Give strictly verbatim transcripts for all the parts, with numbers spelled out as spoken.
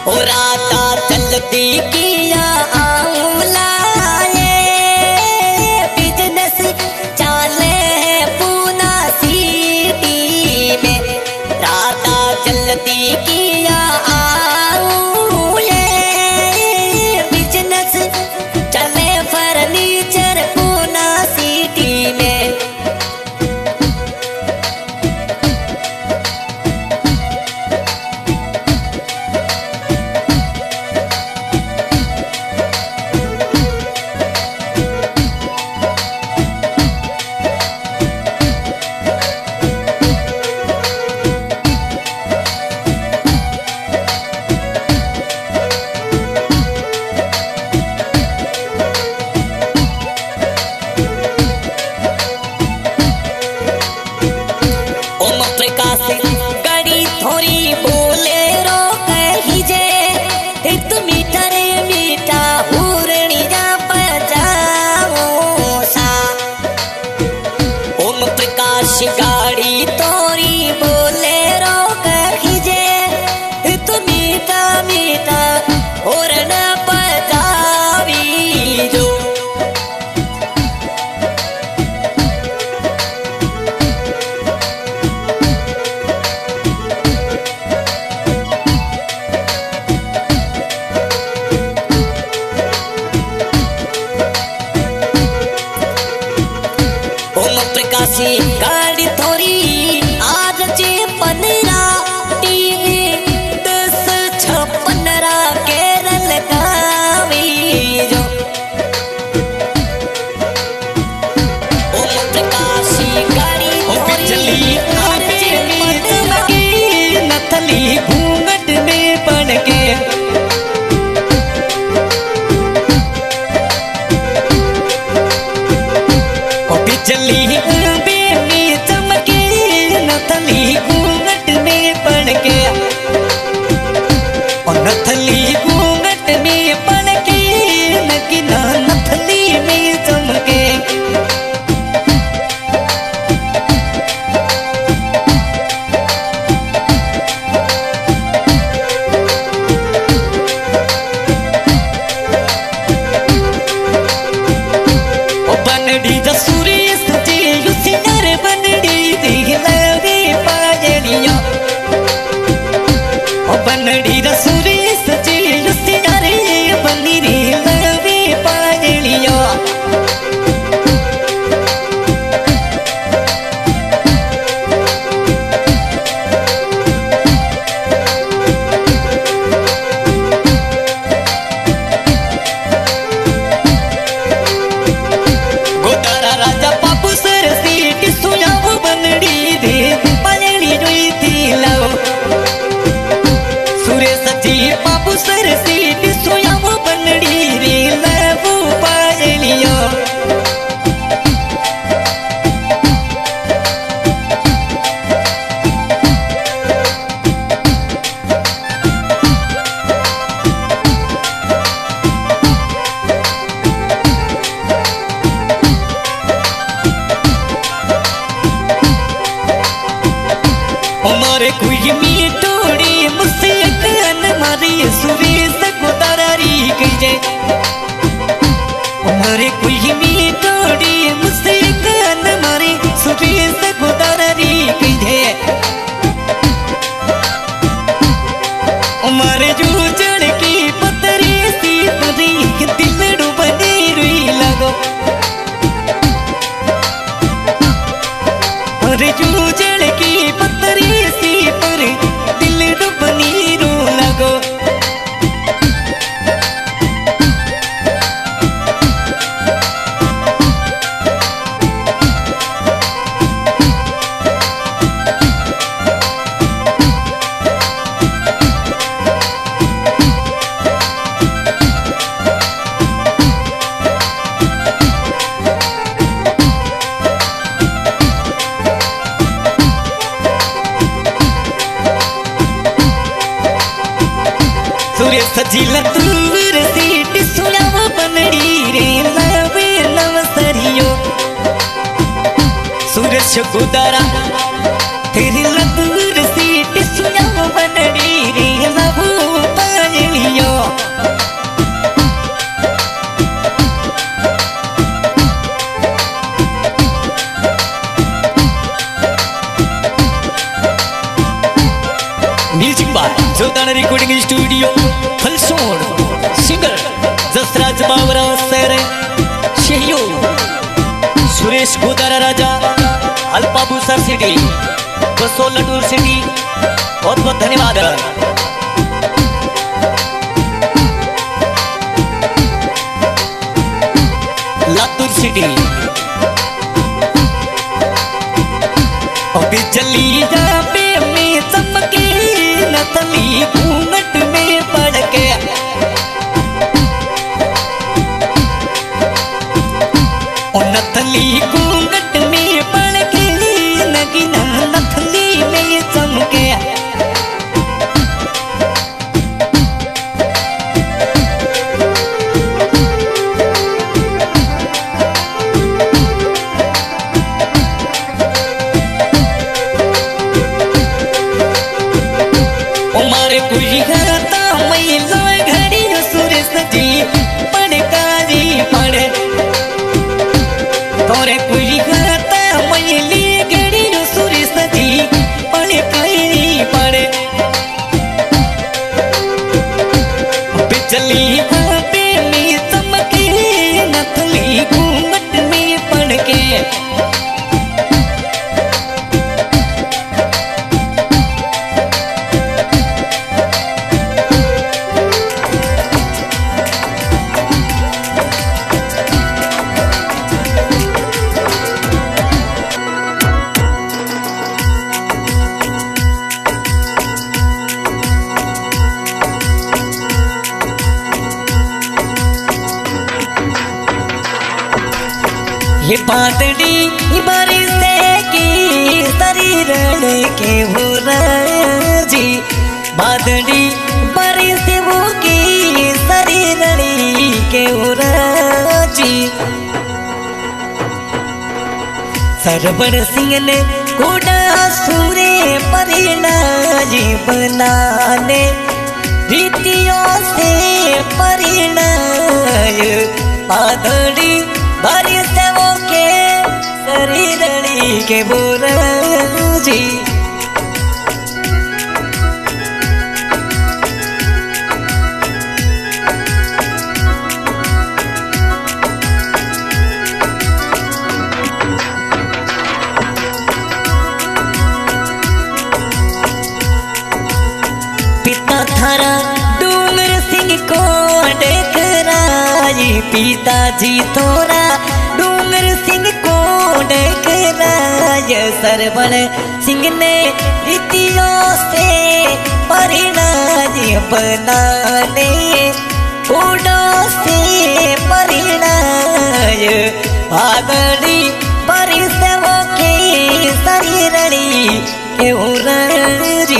ओ राता चलती किया आऊला बिजनेस चाले पूना सिटी में। राता चलती किया आऊले बिजनेस चले फर्नीचर पूना सिटी में। गाड़ी थोड़ी बोलेरो कही जे एक मीठा रे मीठा हुरनिया बजाओ सा। ओम प्रकाश गाड़ी थोड़ी बोलेरो कही जे एक मीठा मीठा हुरन बजावी जो। गाड़ी थोड़ी आज चे पंद्रह दस छपनरा केरल गावी जो। ओम प्रकाशी गाड़ी थोड़ी आज चे पंद्रह नथली घूंघट में बन के। बिजली घूंघट में पड़ के और नथली घूंघट में पड़ के नगिना नथली में चमके। ओ बनड़ी जसूरी सजे युसिनर बनड़ी दिखला बनड़ी रसूरी सजी लुसियारे बनी रे लवे पाजलिया। गोदारा राजा बाबू सर सीट सुयाव बनड़ी दे पाजली रोई थी लाओ। सजी बाबू सर सीट सोया वो बनड़ी रे लबू पाजलिया। हमारे कोई मीठोड़ी मुझसे मारी सुरेश गोदारी गई जे। हमारे कोई मीठोड़ी मुझसे मारी सुरेश गोदारी गई जे। हमारे जो जड़ की पतरी सी परी दिल डूबने रुई लगो। अरे जो जड़ की पतरी सी पर दिल डूबनी रो लगो। सजी लतूर सीट सुयाव बनड़ी रे लवे नवसरियो। सुरेश गोदारा तेरी लतूर सीट सुयाव बनड़ी रे लबू पाए studio फलसोड़ singer Jasraj Bawra sir शेयो सुरेश गोदारा राजा अल्पाबूसर सिटी बसोलटूर सिटी बहुत बहुत धन्यवाद। लातूर सिटी अभी चली जा पे में चमके नतली घूंघट में पड़ के और नतली घूंघट में पड़ के नगीना नथली में चमके ये बादड़ी बारिश की शरीर के हो जी बादड़ी बारिश वो की शरीर के हो जी सरवर सिंह ने कोडा सूरे परिणाजी बनाने रीतियों से परिणाय बादड़ी बारिश वो के शरीर के बोल जी पिता थारा डूंगर सिंह को डकराई पिताजी तोरा डूंगर सिंह को डकराय सरवण सिंह ने रीतियों से परिणाय बनाने कोडों से परिणाय बादड़ी परिसवों के शरीरणी के उररी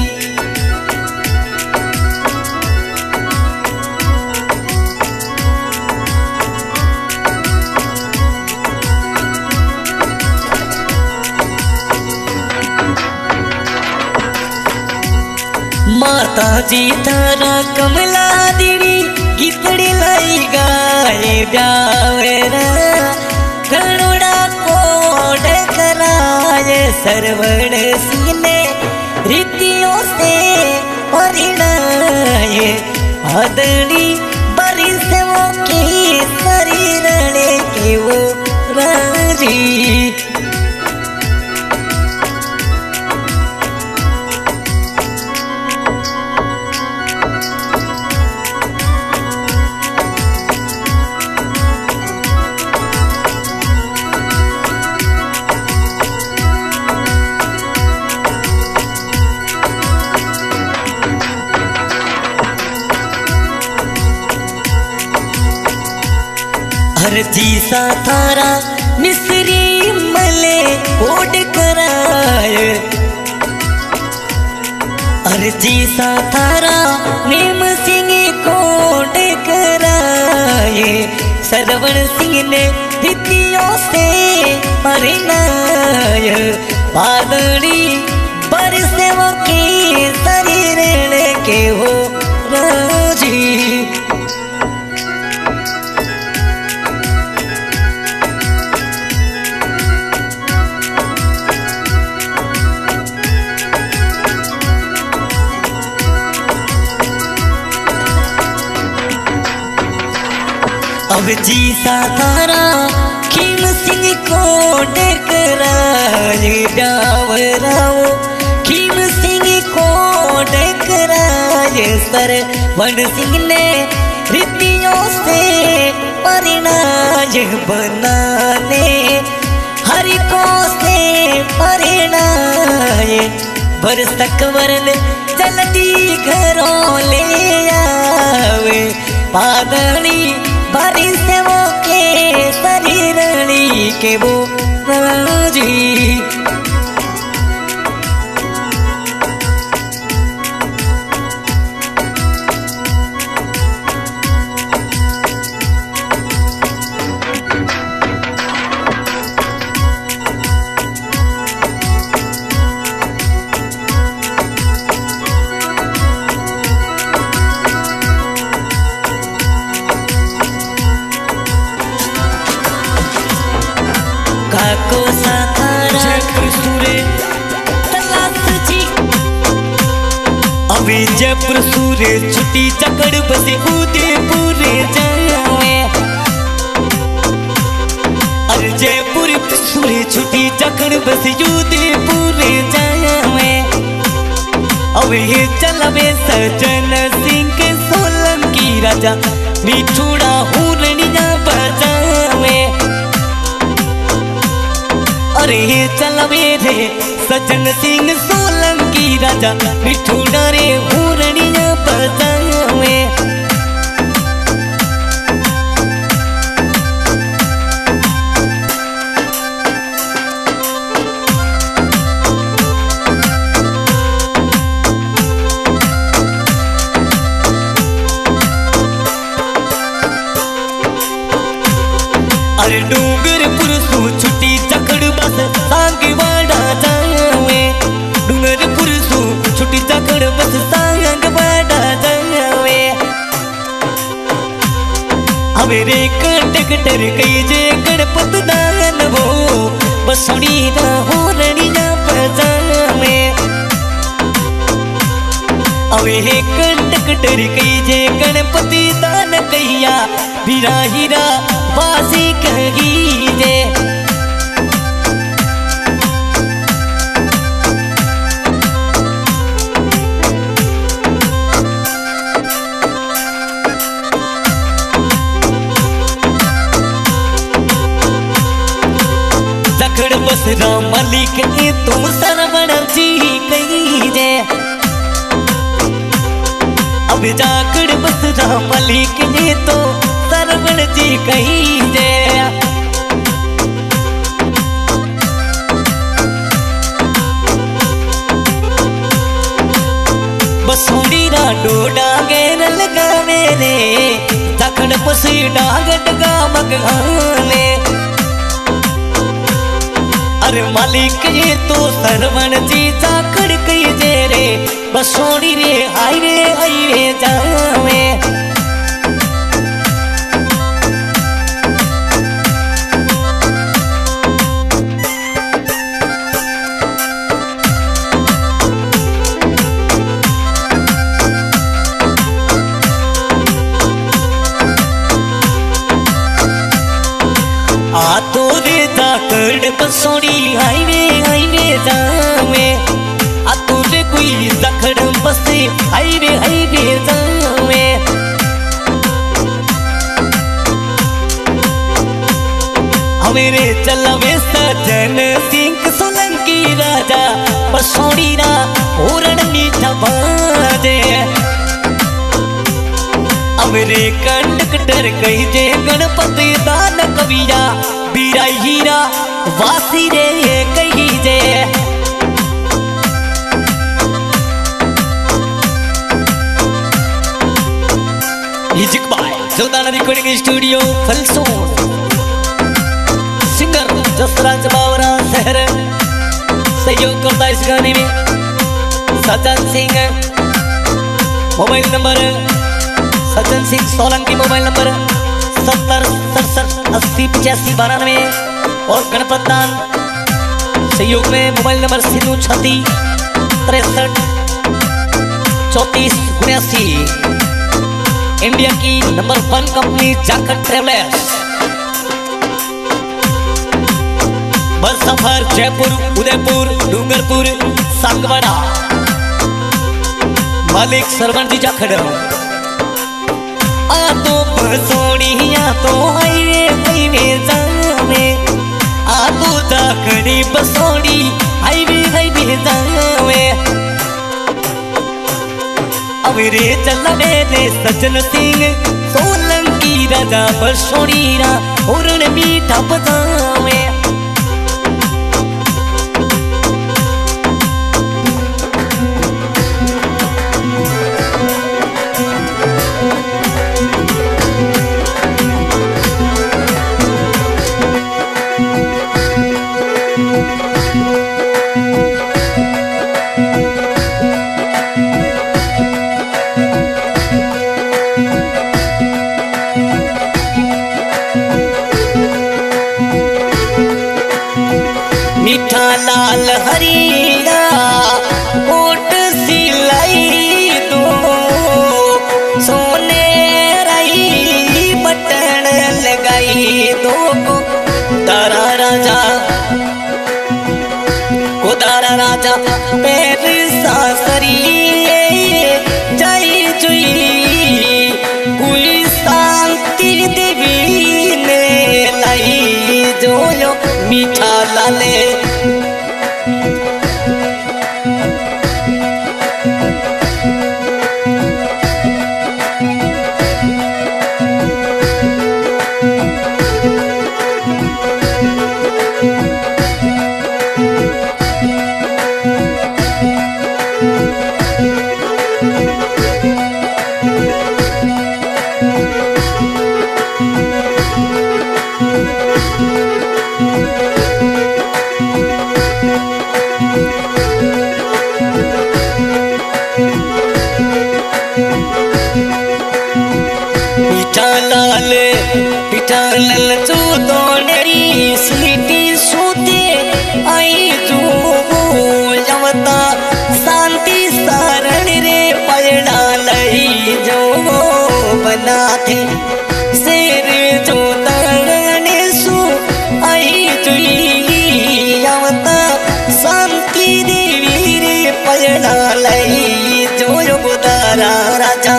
माता जी तारा कमला दीदी गीतड़ी लाई गाए गावेरा करुणा को डकराए सरवण सिंह ने रीतियों से परिणाए आदड़ी बरिसों की शरीर के वो राजी जी सा थारा मिस्री मले ओड कराए अर्जी सा थारा नीम सिंह कोड कराए सरवण सिंह ने रीतियों से परिणाय बादड़ी बरसों की शरीर के हो राजी अब जी सातारा खीम सिंह को डकराज डावराओ खीम सिंह को डकराज सर वन सिंह ने रीतियों से परिणाज बनाने हरि को से परिणाय बरसक वरन जल्दी घरों ले आवे पादनी बारी से वो के शरीरणी के वो राजी काको सातारा जयपुर तलाश जी अभी जयपुर सूरे छुट्टी चकड़ बसे उदयपुर जावे अरे जयपुर सूरे छुट्टी चकड़ बसे उदयपुर जावे अब ये चलवे सजन सिंह के सोलंकी राजा मिठूड़ा हुरनिया बजावे अरे चलवे रे सजन सिंह सोलंकी राजा मिठूड़ा रे हुरनिया बजावे अरे डूंगर पुरसू छुट्टी चकड़ बस सांगवाड़ा जावे डूंगर पुरसू छुट्टी चकड़ बस सांगवाड़ा जावे हमेरे कंडक्टर कई जे गणपत दान वो बसोड़ी ना हो रनिया बजावे अवे कंडक्टर कई जे गणपति दान कहिया हीरा हीरा बाजी कही जे जखड़ बस राम मलिक ने तुम सरवण जी कही जे अब जाकड़ बस राम मलिक ने तो सरवण जी कही जे बसोड़ी रा डोडा गेर लगावे रे तखड़ पसी डाग डगा मगाने अरे मालिक ये तो सरवण जी जाकड़ कही जे रे बसोड़ी रे आई रे आई रे जावे आ तो रे जाकड़ बसोड़ी हाईवे हाईवे जावे आ तो रे कोई जाकड़ बसे हाईवे हाईवे जावे हमेरे चलवे सजन सिंह सोलंकी राजा बसोड़ी ना पूरण मीठा बाजे अमरे कंडक्टर कही जे गणपति दान कविया बीरा हीरा वासी रे ये कही जे music by Sultan recording studio फलसोन सिंगर जसराज बावरा शहर सहयोग करता इस गाने में सजन Singh mobile number Sajjan Singh Solanki mobile number सत्तर सड़सठ अस्सी पचासी बानवे और गणपत दान सहयोग में मोबाइल नंबर सिंधु छत्ती तिरसठ चौतीस उन्यासी इंडिया की number one company Jakhar travellers. Bus सफर जयपुर, उदयपुर, डूंगरपुर, सांगवाड़ा। मालिक सरवण जी जाखड़। आ तो बसोड़िया तो हाईवे हाईवे जावे, आ तो जाखड़ी बसोड़ी हाईवे हाईवे जावे। अवरे चला मेरे सजन सिंह सोलंकी राजा बसोड़ीरा और मीठा बजावे। मीठा लाल हरिया कोट सिलाई दो, सोने रही बटन लगाई दो। तारा राजा को तारा राजा पैर सासरी जय जुई, कोई शांति देवी ने लाई जो यो मीठा लाले। पिटाल चूतो नरी सीटी सूते आई जो जवता शांति सारण रे पलड़ा लई जो बना थे शेर जो तड़ने सु आई जुई जवता शांति देवी रे पलड़ा लई जो जो गुदारा राजा।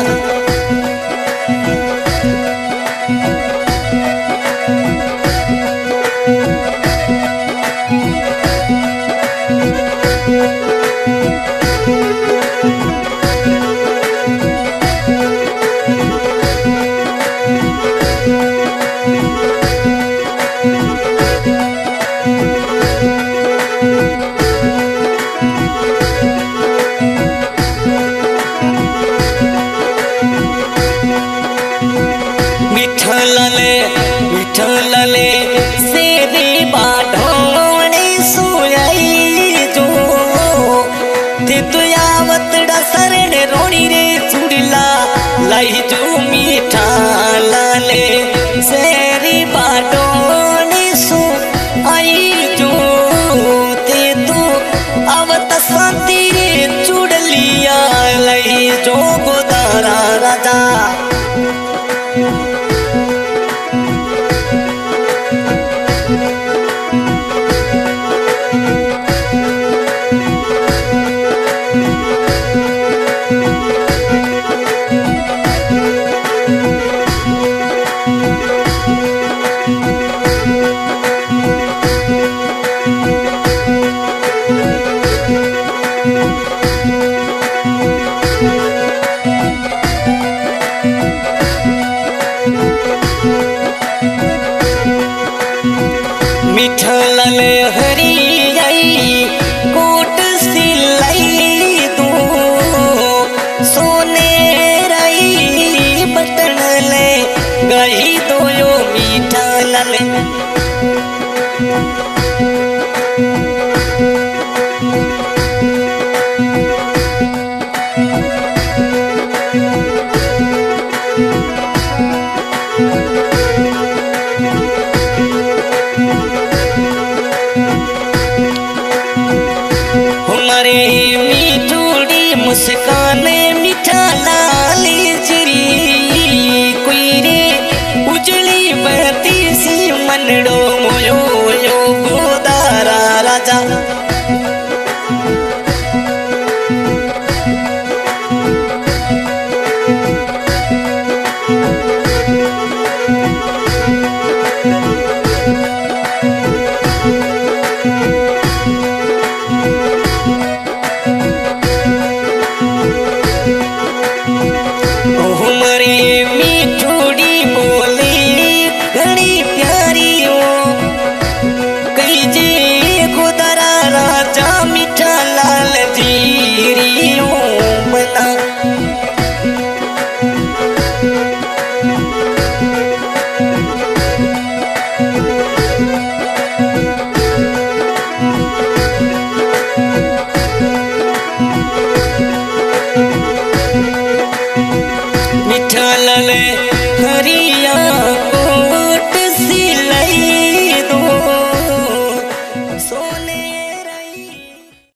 विठलले विठलले सेरी बाढोणे सुयाई जो, ते तुयावत डसरण रोणी रे चुड़ला लाई जो मीठा लाले। सेरी बाढोणे सुयाई जो, ते तू आवत शांति रे चुड़लिया लाई जो गोदारा राजा। मिठलले हरियाई कोट सिलाई दो, सोने रही बटन ले गई दो यो मीठा लले। बनेड़ो मोयो यो गोदारा राजा हरिया